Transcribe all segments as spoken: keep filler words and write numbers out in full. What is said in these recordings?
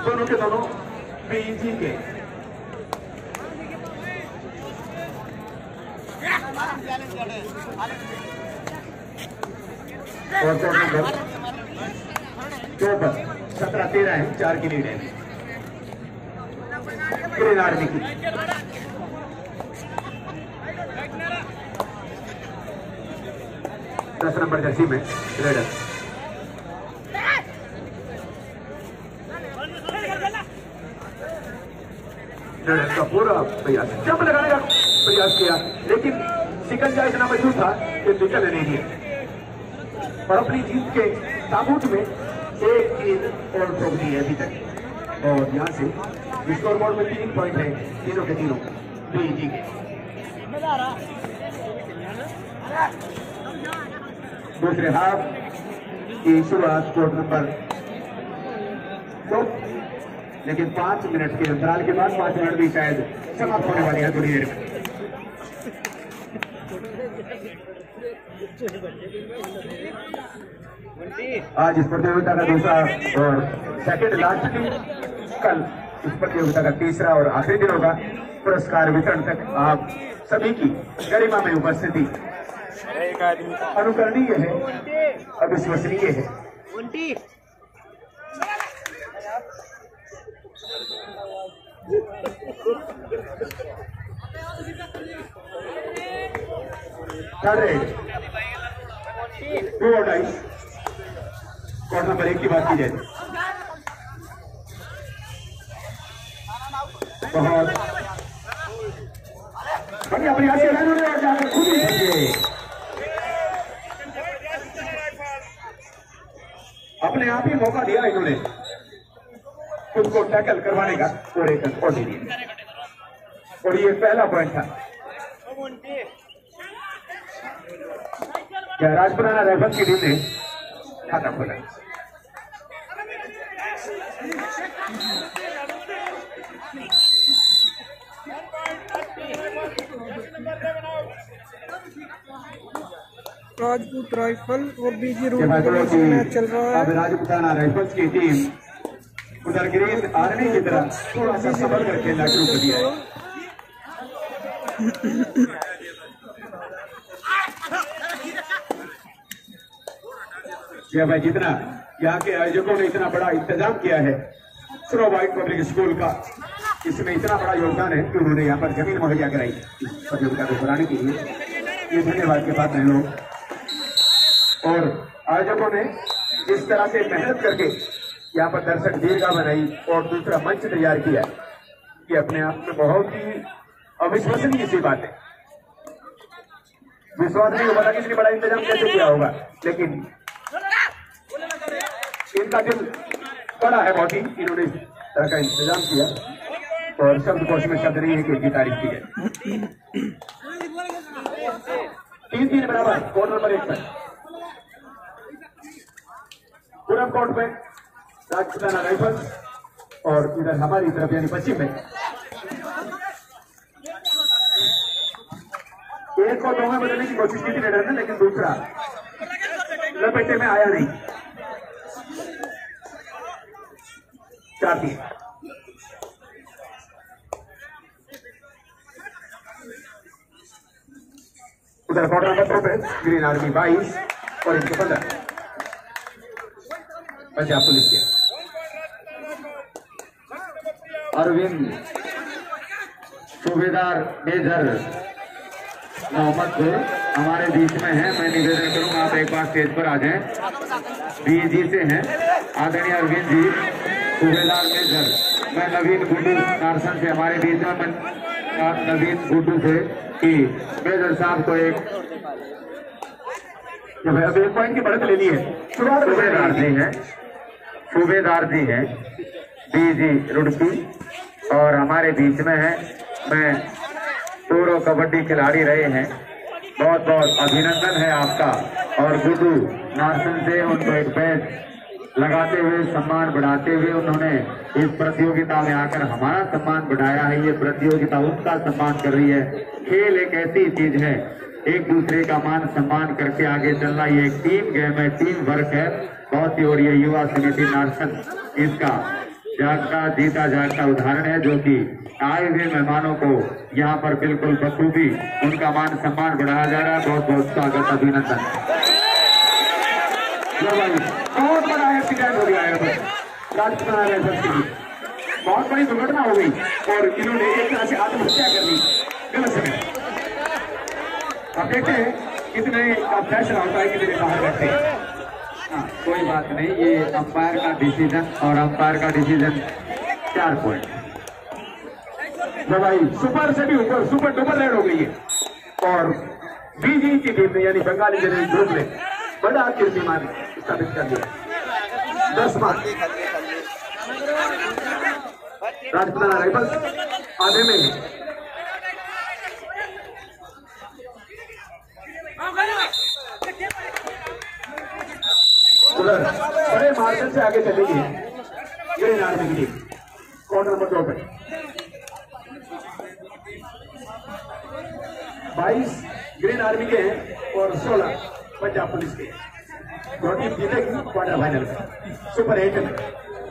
दोनों के दोनों बीजी के और कोर्ट नंबर दो पर सत्रह तेरह है, चार की लीड है ग्रीन आर्मी की। दस नंबर जर्सी में रेडर रेडर का पूरा प्रयास जंप लगाने का प्रयास किया, लेकिन शिकंजा इतना मजबूत था कि निकल नहीं दिया और अपनी जीत के ताबूत में एक गेंद और ठोक दी है अभी तक। और यहाँ से स्कोर बोर्ड में तीन पॉइंट है, तीनों के तीनों बीजी के। दूसरे हाफ की शुरुआत कोर्ट नंबर दो, लेकिन पांच मिनट के अंतराल के बाद पांच मिनट भी शायद समाप्त होने वाली है थोड़ी देर में। आज इस प्रतियोगिता का दूसरा और सेकंड लास्ट दिन, कल इस प्रतियोगिता का तीसरा और आखिरी दिन होगा। पुरस्कार वितरण तक आप सभी की गरिमा में उपस्थिति अनुकरणीय है, अविश्वसनीय है। थर्ड रेड टू और डाइस कोर्ट नंबर एक की बात की जाए बहुत बढ़िया प्रयास किया इन्होंने और जाकर खुद ही फंसे। अपने आप ही मौका दिया इन्होंने खुद को टैकल करवाने का और एक और दे दिया, और ये पहला पॉइंट था। क्या राजपुराना राइफल्स की टीम ने खाता खोला। राजपूत राइफल और बीजी रूट मैच चल रहा है। अब राजपुताना राइफल्स की टीम उधर ग्रीन आर्मी की तरह थोड़ा सा सफल करके खेलना शुरू कर दिया है। क्या भाई, जितना यहाँ के आयोजकों ने इतना बड़ा इंतजाम किया है स्नो वाइट पब्लिक स्कूल का, इसमें इतना बड़ा योगदान है कि उन्होंने यहाँ पर जमीन मुहैया कराई इस प्रतियोगिता को कराने के लिए, ये धन्यवाद के पात्र हैं लोग। और आयोजकों ने इस तरह से मेहनत करके यहाँ पर दर्शक दीर्घा बनाई और दूसरा मंच तैयार किया, ये अपने आप में बहुत ही अविश्वसनीय सी बात है। विश्वास नहीं होगा कि इतनी बड़ा इंतजाम कैसे किया होगा, लेकिन इनका दिल बड़ा है बहुत ही, इन्होंने इस तरह का इंतजाम किया और शब्द कोश में शब्द नहीं है कि इनकी तारीफ की जाए। तीन तीन बराबर कोर्ट नंबर एक पर पूरब कोर्ट में राजपुताना राइफल्स और इधर हमारी तरफ यानी पश्चिम में एक को दो में बदलने की कोशिश की थी रेडर ने, लेकिन दूसरा लपेटे में आया नहीं। चार तीन उधर कोर्ट नंबर दो पे ग्रीन आर्मी बाईस और इनके पंद्रह पंजाब पुलिस के अरविंद सूबेदार मेजर मोहम्मद हमारे बीच में है। मैं निवेदन करूंगा आप एक बार स्टेज पर आ जाएं। बीजी से हैं आदरणीय अरविंद जी सूबेदार मेजर। मैं नवीन गुड्डू नारसन से हमारे बीच में नवीन गुड्डू से कि मेजर साहब को एक अब एक पॉइंट की बढ़त लेनी है। सूबेदार जी हैं सूबेदार जी हैं बीजी रुड़की और हमारे बीच में है। मैं पूर्व कबड्डी खिलाड़ी रहे हैं, बहुत बहुत अभिनंदन है आपका। और गुड्डू नारसन से उनको एक बैच लगाते हुए सम्मान बढ़ाते हुए उन्होंने इस प्रतियोगिता में आकर हमारा सम्मान बढ़ाया है। ये प्रतियोगिता उनका सम्मान कर रही है। खेल एक ऐसी चीज है, एक दूसरे का मान सम्मान करके आगे चलना, ये एक टीम गेम है, टीम वर्क है बहुत ही। और ये युवा समिति नारसन इसका जागता जीता जागता उदाहरण है, जो कि आए हुए मेहमानों को यहाँ पर बिल्कुल बखूबी उनका मान सम्मान बढ़ाया जा रहा है। बहुत बहुत स्वागत, अभिनंदन। बहुत बड़ा एक्सीडेंट हो गया है, बहुत बड़ी दुर्घटना हो गई और इन्होंने एक तरह से आत्महत्या कर ली गलत समय। अब देखते हैं कितने का फैसला होता है, कितने बाहर बैठते हैं। हाँ, कोई बात नहीं, ये अंपायर का डिसीजन और अंपायर का डिसीजन चार पॉइंट। भाई सुपर से भी ऊपर, सुपर डुपर रेड हो गई है और बीजी की टीम ने यानी बंगाली इंजीनियरिंग ग्रुप ने बड़ा कीर्तिमान स्थापित कर दिया। दस मार्क राजपुताना राइफल्स आधे में ही। उधर बड़े मार्जिन से आगे चलेगी ग्रीन आर्मी की टीम क्वार्टर नंबर दो पे। बाईस ग्रीन आर्मी के हैं और सोलह पंजाब पुलिस के। दो टीम जीतेगी क्वार्टर फाइनल में, सुपर एट में।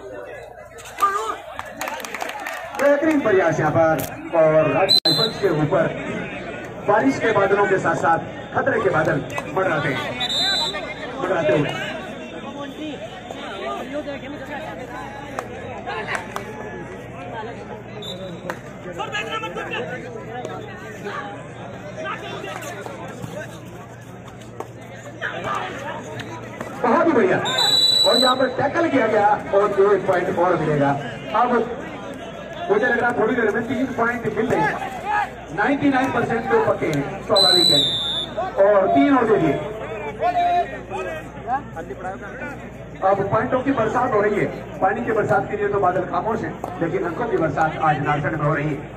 बेहतरीन प्रयास यहाँ पर और राइफल्स के ऊपर बारिश के बादलों के साथ साथ खतरे के बादल मंडराते हैं, मंडराते हुए। बहुत ही बढ़िया और यहाँ पर टैकल किया गया और दो एक पॉइंट और मिलेगा। अब मुझे लग रहा थोड़ी देर में तीन पॉइंट मिल रहे हैं। निन्यानवे परसेंट तो पक्के हैं, स्वाभाविक है और तीन और दे दिए। अब पॉइंटों की बरसात हो रही है। पानी की बरसात के लिए तो बादल खामोश है, लेकिन अंकों की बरसात आज नारसड़ में हो रही है।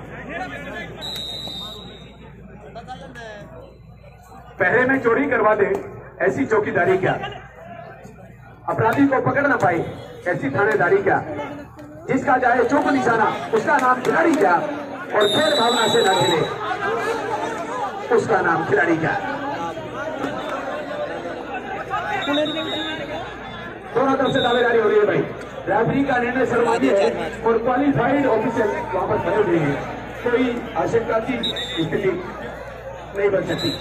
पहले में चोरी करवा दे ऐसी चौकीदारी क्या, अपराधी को पकड़ ना पाए ऐसी थानेदारी क्या, जिसका जाए चौक निशाना उसका नाम खिलाड़ी क्या, और खेल भावना से न खेले उसका नाम खिलाड़ी क्या। दोनों तरफ से दावेदारी हो रही है भाई। रेफरी का निर्णय सर्वोच्च है और क्वालिफाइड ऑफिसर वहां पर खड़े हुए हैं। कोई आशंका की स्थिति नहीं बन सकती।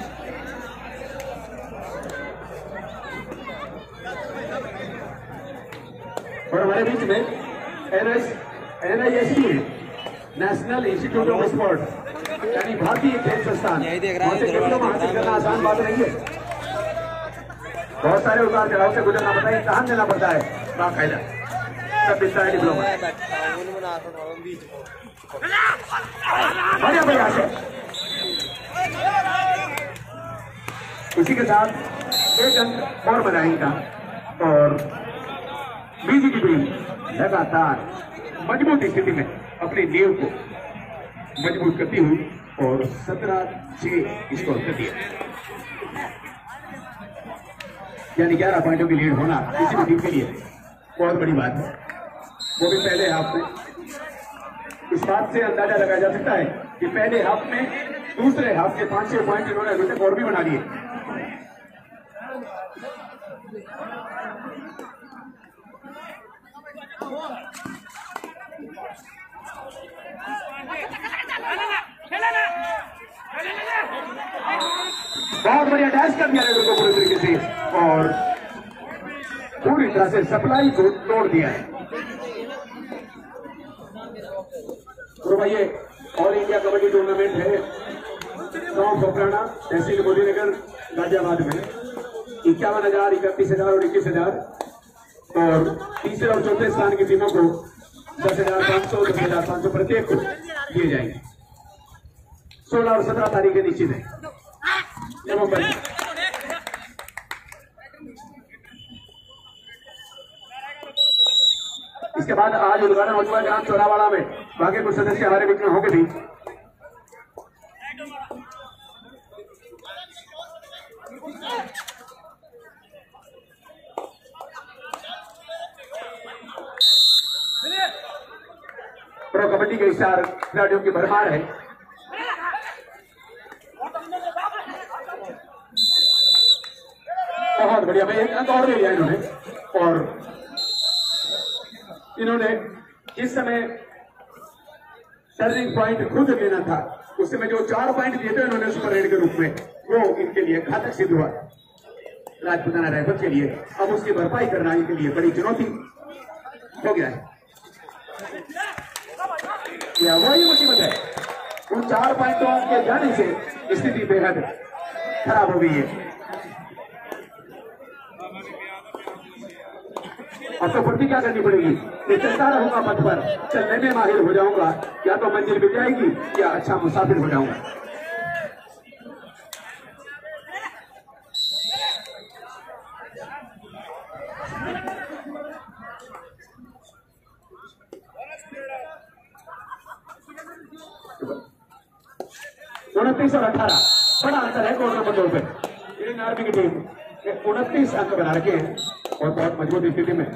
और हमारे बीच में एनएस एनआईएसटी है, नेशनल इंस्टीट्यूट ऑफ स्पोर्ट यानी भारतीय खेल संस्थान। डिप्लोमा हासिल करना आसान बात नहीं है, बहुत सारे उतार चढ़ाव से गुजरना पड़ता है, इम्तहान देना पड़ता है, बाकायदा सब मिलता है डिप्लोमा। बढ़िया प्रयास है। इसी के साथ एक अंक और बनाएगा और बीजी की टीम लगातार मजबूत स्थिति में अपनी नींव को मजबूत करती हुई और सत्रह छह स्कोर कर दिया, यानी ग्यारह पॉइंटों की लीड होना किसी भी टीम के लिए बहुत बड़ी बात है। वो भी पहले हाफ में। इस बात से अंदाजा लगाया जा सकता है कि पहले हाफ में दूसरे हाफ के पांच छह पॉइंट इन्होंने अभी तक और भी बना लिए। बहुत बढ़िया डैश कर दिया रेडर को पूरी तरीके से और पूरी तरह से सप्लाई को तोड़ दिया है। तो भाई ये ऑल इंडिया कबड्डी टूर्नामेंट है गांव सोपराना तहसील मोदीनगर गाजियाबाद में। इक्यावन हजार इकतीस हजार और इक्कीस हजार और तीसरे और चौथे स्थान की टीमों को दस हजार पांच सौ दस हजार पांच सौ प्रत्येक को दिए जाएंगे। सोलह और सत्रह तारीखें निश्चित है नवंबर में। इसके बाद आज उद्घाटन हो चुका ग्राम चौरावाड़ा में। बाकी कुछ सदस्य हमारे बीच में होंगे भी। प्रो कबड्डी के स्टार खिलाड़ियों की भरमार है। बहुत बढ़िया भाई, एक अंक और दे दिया इन्होंने और इन्होंने जिस समय टर्निंग पॉइंट खुद लेना था उस समय जो चार पॉइंट दिए थे इन्होंने सुपर रेड के रूप में, वो इनके लिए घातक सिद्ध हुआ राजपूताना राइफल्स के लिए। अब उसकी भरपाई करना इनके लिए बड़ी चुनौती हो गया है। यह वही मुसीबत है, उन चार पॉइंटों के जाने से स्थिति बेहद खराब हो गई है। अब तो फुर्ती क्या करनी पड़ेगी, मैं चलता रहूंगा पथ पर, चलने में माहिर हो जाऊंगा, या तो मंजिल मिल जाएगी या अच्छा मुसाफिर हो जाऊंगा। उनतीस और अठारह बड़ा अंतर है कोर्ट नंबर दो पे। इंडियन आर्मी की टीम उनतीस अंक बना रखे हैं और बहुत मजबूत स्थिति में।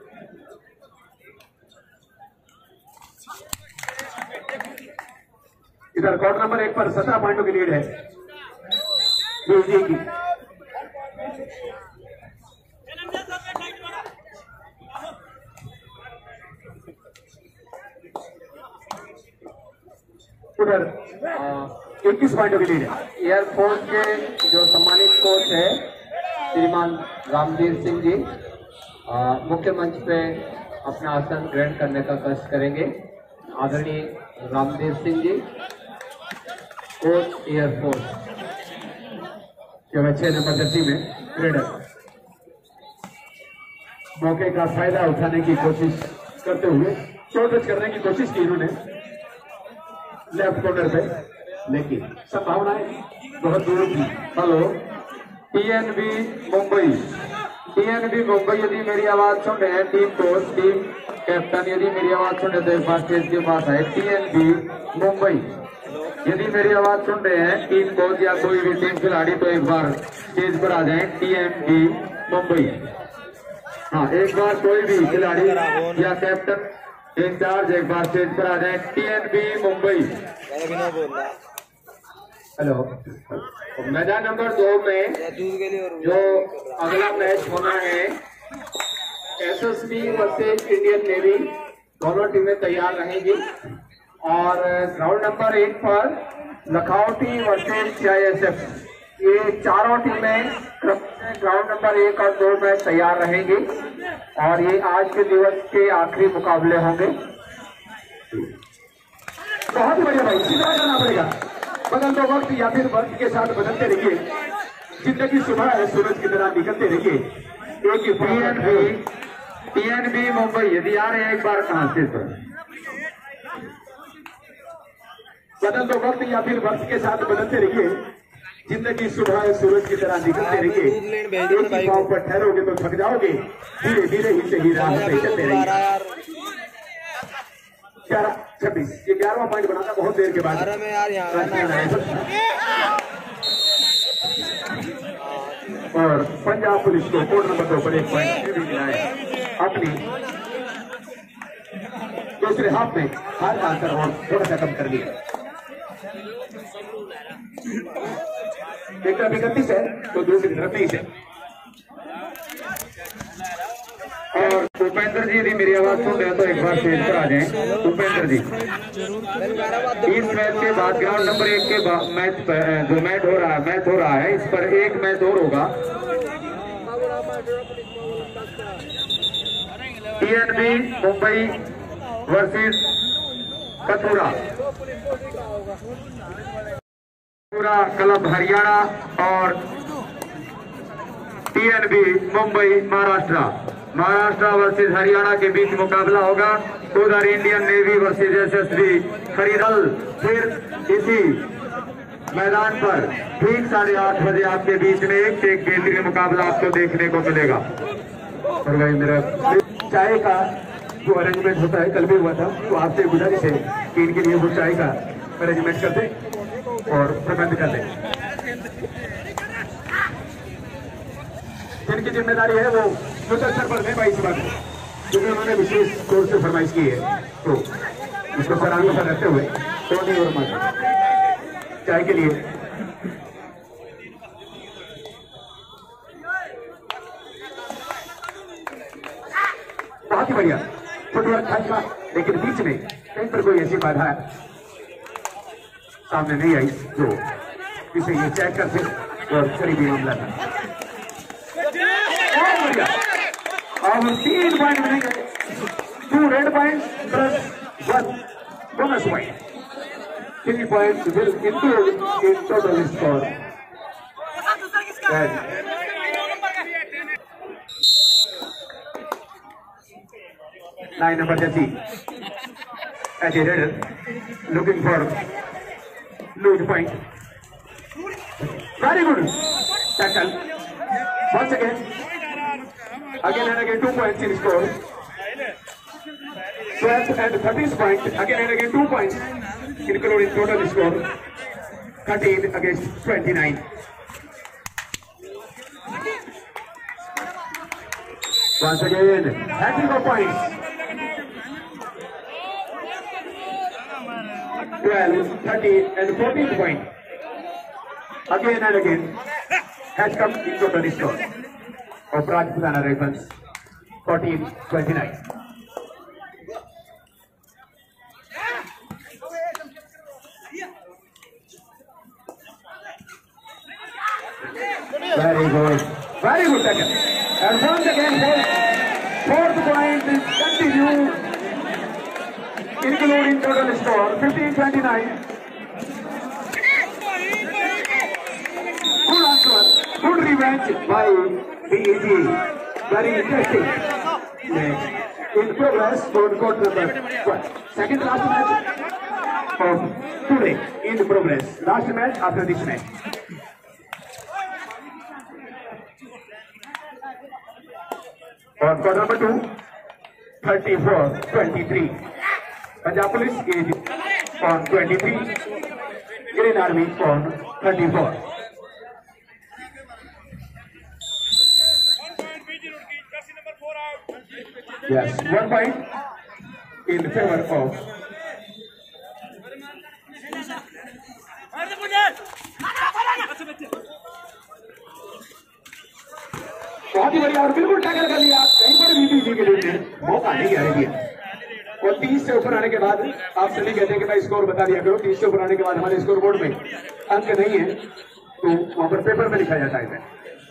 इधर कोर्ट नंबर एक पर सत्रह पॉइंटों की लीड है बीजी की। उधर इक्कीस पॉइंटों की लीड है। एयरफोर्स के जो सम्मानित कोच है श्रीमान रामवीर सिंह जी आ, मुख्य मंच पे अपना आसन ग्रहण करने का कष्ट करेंगे। आदरणीय रामवीर सिंह जी, कोच एयरफोर्स, छह नंबर जर्सी में रेडर, मौके का फायदा उठाने की कोशिश करते हुए शॉर्ट टच करने की कोशिश की इन्होंने लेफ्ट कॉर्नर पे, लेकिन संभावनाएं बहुत दूर थी। Hello TNB Mumbai, TNB Mumbai यदि मेरी आवाज सुन रहे हैं, टीम कोच, टीम कैप्टन यदि मेरी आवाज सुन रहे तो एक बार स्टेज के पास है। टीएनबी मुंबई यदि मेरी आवाज सुन रहे हैं, टीम कोच या कोई भी टीम खिलाड़ी तो एक बार स्टेज पर आ जाए। टीएनबी मुंबई, हाँ एक बार कोई भी खिलाड़ी या कैप्टन इंचार्ज एक बार स्टेज पर आ जाए। टीएनबी मुंबई। हेलो, मैदान नंबर दो में जो अगला मैच होना है एसएसबी वर्सेस इंडियन नेवी, दोनों टीमें तैयार रहेंगी। और ग्राउंड नंबर एक पर लखनऊ वर्सेस सीआईएसएफ, ये चारों टीमें ग्राउंड नंबर एक और दो में तैयार रहेंगी और ये आज के दिवस के आखिरी मुकाबले होंगे। बहुत बढ़िया भाई, सीधा करना पड़ेगा, बदल दो वक्त या फिर वक्त के साथ बदलते रहिए। जिंदगी सुबह है, सूरज की तरह निकलते रहिए। एक ही टीएनबी टीएनबी मुंबई यदि आ रहे हैं एक बार कहां से, तो बदल दो वक्त या फिर वक्त के साथ बदलते रहिए। जिंदगी सुबह है, सूरज की तरह निकलते रहिए। एक ही पांव पर ठहरोगे तो थक जाओगे, धीरे धीरे ही सही राह पे चलते रहिए। ग्यारह छब्बीस, ये ग्यारहवां पॉइंट बनाना बहुत देर के बाद। और पंजाब पुलिस को कोड नंबर दो पर एक पॉइंट भी मिला है। अपनी दूसरे हाफ में हार का अंतर और थोड़ा सा कम कर लिया। एक तरफ इकतीस है तो दूसरी तरफ तेईस है। और उपेंद्र जी यदि मेरी आवाज सुन रहे हैं तो एक बार स्टेज पर आ जाएं। उपेंद्र जी, इस मैच के बाद ग्राउंड नंबर एक के बाद मैच जो मैच हो रहा है मैच हो रहा है इस पर एक मैच और होगा। TNB Mumbai versus Kathura, Kathura club Haryana और टीएनबी मुंबई महाराष्ट्र। महाराष्ट्र वर्सेस हरियाणा के बीच मुकाबला होगा। उधर इंडियन नेवी वर्सेस एसएसबी खरीदल। फिर इसी मैदान पर ठीक साढ़े आठ बजे आपके बीच में एक से एक बेहतरीन मुकाबला आपको देखने को मिलेगा। और भाई मेरा चाय का जो अरेंजमेंट होता है कल भी हुआ था, तो आपसे गुजारिश है कि इनके लिए वो चाय का अरेंजमेंट कर दें और प्रबंध कर दें। जिनकी जिम्मेदारी है वो मुझे सर पर भाई इस बात क्योंकि उन्होंने विशेष तौर से फरमाइश की है, तो इसको सराहनीय पर रखते हुए टोनी और मत चाय के लिए बहुत ही बढ़िया। फुटवर्क था, लेकिन बीच में कहीं पर कोई ऐसी बाधा सामने नहीं आई जो इसे ये चेक करते और करीबी मामला था। और तीन पॉइंट मिलेंगे, two raid point plus one bonus point, three point will include in total score. Nine number jersey as a raider looking for lose point. Very good tackle. Once again, again and again two points in score. twelfth and thirteenth point, again and again two points included in total score. thirteen against twenty-nine. Once again, hattrick of points. twelve, thirteen and fourteen point. Again and again has come into the score of Rajputana Rifles, fourteen twenty-nine. Very good, very good tackle. And once again, fourth point is continue, including total score fifteen twenty-nine. Good answer, good revenge by B E G. Very interesting. In progress for court number one. Second last match of today in progress. Last match after this match. On court number two, thirty-four twenty-three. Punjab Police is on twenty-three, Green Army on thirty-four. Yes, one point in favor of बहुत ही बढ़िया और बिल्कुल tackle कर लिया, कहीं पर भी बीजी के लिए मौका नहीं आ रही है। और तीस से ऊपर आने के बाद आप सभी कहते हैं कि भाई स्कोर बता दिया करो, तीस से ऊपर आने के बाद हमारे स्कोर बोर्ड में अंक नहीं है तो वहां पर पेपर में लिखा जाता है।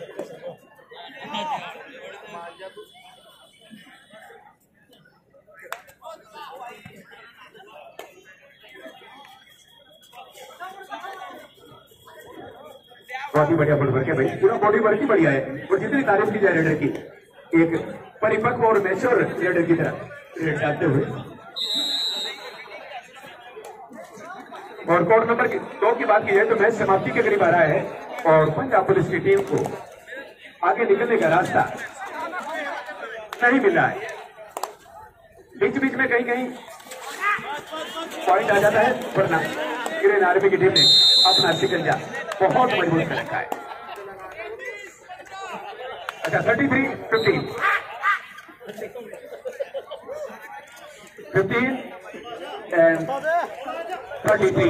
बहुत ही बढ़िया फुटवर्क है भाई, पूरा बॉडी वर्क ही बढ़िया है और जितनी तारीफ की जाए रेडर की, एक परिपक्व और मैच्योर रेडर की तरह रेड डालते हुए। और कोर्ट नंबर दो की बात की जाए तो मैच समाप्ति के करीब आ रहा है और पंजाब पुलिस की टीम को आगे निकलने का रास्ता नहीं मिल रहा है। बीच बीच में कहीं कहीं पॉइंट आ जाता है, वरना ग्रीन आर्मी की टीम ने अपना शिकंजा बहुत मजबूत कर रखा है। अच्छा, thirty three fifteen fifteen and thirty three.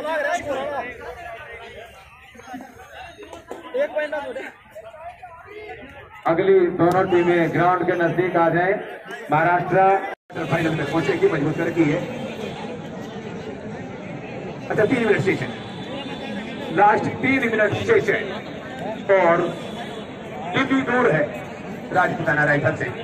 अगली दोनों टीमें ग्राउंड के नजदीक आ जाए। महाराष्ट्र फाइनल में पहुंचेगी, मजबूत करके है। अच्छा, तीन मिनट स्टेशन, लास्ट तीन मिनट स्टेशन और दिल्ली दूर है राजपूताना राइफल से।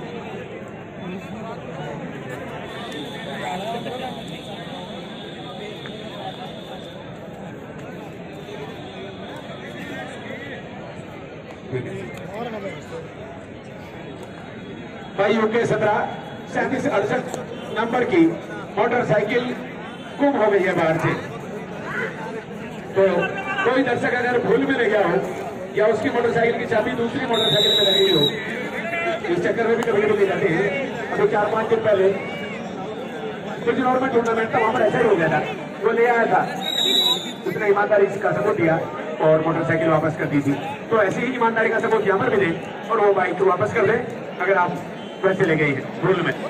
भाई यूके सत्रह सैंतीस अड़सठ नंबर की मोटरसाइकिल गुम हो गई है बाहर से, तो कोई दर्शक अगर भूल में ले गया हो या उसकी मोटरसाइकिल की चाबी दूसरी मोटरसाइकिल में लगी हो, इस चक्कर में भी कभी कभी जाते हैं। अभी चार पांच दिन पहले कुछ नॉर्मल टूर्नामेंट था, वहां पर ऐसा ही हो गया था। वो ले आया था, उसने ईमानदारी का सबूत दिया और मोटरसाइकिल वापस कर दी थी। तो ऐसे ही ईमानदारी का सबूत यहाँ पर भी दें और वो बाइक को वापस कर दें अगर आप वैसे ले गई है भूल में।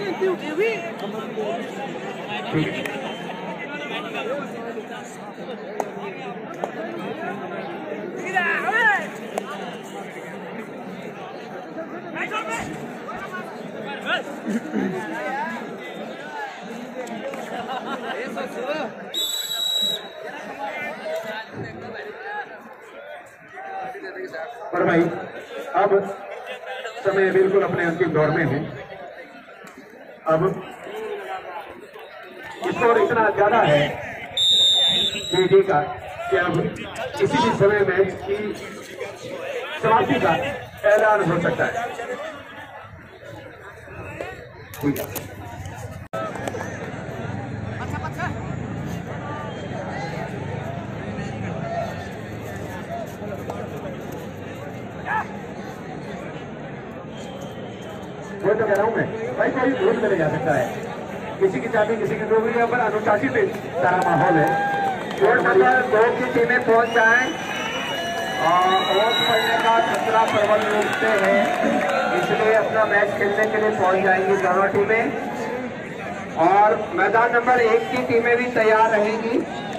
ठीक है, और भाई अब समय बिल्कुल अपने अंतिम दौर में है। अब स्कोर इतना ज्यादा है जीडी का कि अब किसी भी समय मैच की समाप्ति का ऐलान हो सकता है। ठीक है, वो तो कह रहा हूँ मैं भाई, कोई भूल में जा सकता है, किसी की चाबी किसी की डूब रही है, पर अनुशासित सारा माहौल है। कोर्ट नंबर दो की टीमें पहुंच जाएं और ओवर पड़ने का खतरा प्रबल रूप से है, इसलिए अपना मैच खेलने के लिए पहुंच जाएंगी दोनों टीमें। और मैदान नंबर एक की टीमें भी तैयार रहेंगी।